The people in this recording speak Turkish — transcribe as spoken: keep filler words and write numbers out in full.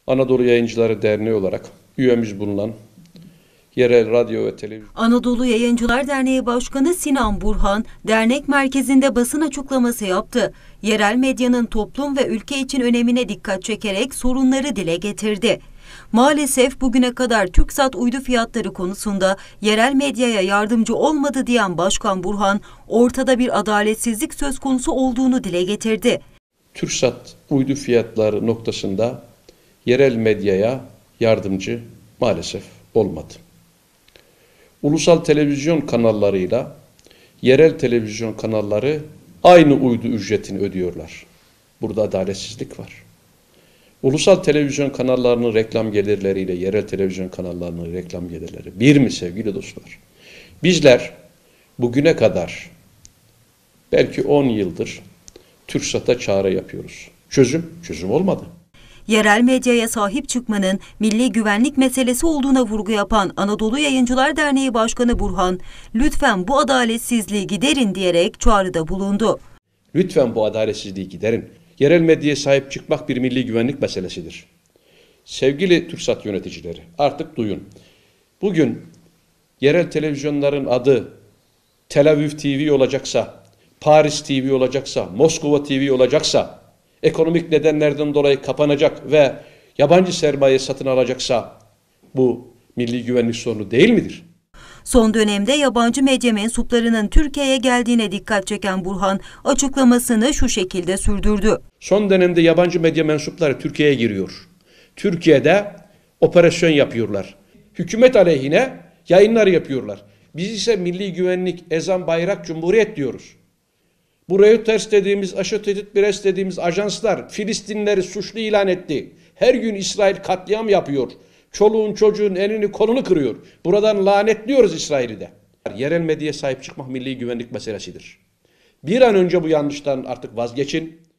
Anadolu Yayıncıları Derneği olarak üyemiz bulunan yerel radyo ve televizyon... Anadolu Yayıncılar Derneği Başkanı Sinan Burhan, dernek merkezinde basın açıklaması yaptı. Yerel medyanın toplum ve ülke için önemine dikkat çekerek sorunları dile getirdi. Maalesef bugüne kadar TürkSat uydu fiyatları konusunda yerel medyaya yardımcı olmadı diyen Başkan Burhan, ortada bir adaletsizlik söz konusu olduğunu dile getirdi. TürkSat uydu fiyatları noktasında yerel medyaya yardımcı maalesef olmadı. Ulusal televizyon kanallarıyla yerel televizyon kanalları aynı uydu ücretini ödüyorlar. Burada adaletsizlik var. Ulusal televizyon kanallarının reklam gelirleriyle yerel televizyon kanallarının reklam gelirleri bir mi sevgili dostlar? Bizler bugüne kadar belki on yıldır TürkSat'a çağrı yapıyoruz. Çözüm, çözüm olmadı. Yerel medyaya sahip çıkmanın milli güvenlik meselesi olduğuna vurgu yapan Anadolu Yayıncılar Derneği Başkanı Burhan, lütfen bu adaletsizliği giderin diyerek çağrıda bulundu. Lütfen bu adaletsizliği giderin. Yerel medyaya sahip çıkmak bir milli güvenlik meselesidir. Sevgili TürkSat yöneticileri, artık duyun. Bugün yerel televizyonların adı Tel Aviv T V olacaksa, Paris T V olacaksa, Moskova T V olacaksa, ekonomik nedenlerden dolayı kapanacak ve yabancı sermaye satın alacaksa bu milli güvenlik sorunu değil midir? Son dönemde yabancı medya mensuplarının Türkiye'ye geldiğine dikkat çeken Burhan açıklamasını şu şekilde sürdürdü. Son dönemde yabancı medya mensupları Türkiye'ye giriyor. Türkiye'de operasyon yapıyorlar. Hükümet aleyhine yayınlar yapıyorlar. Biz ise milli güvenlik, ezan, bayrak, cumhuriyet diyoruz. Bu Reuters dediğimiz, Associated Press dediğimiz ajanslar Filistinleri suçlu ilan etti. Her gün İsrail katliam yapıyor. Çoluğun çocuğun elini kolunu kırıyor. Buradan lanetliyoruz İsrail'i de. Yerel medyaya sahip çıkmak milli güvenlik meselesidir. Bir an önce bu yanlıştan artık vazgeçin.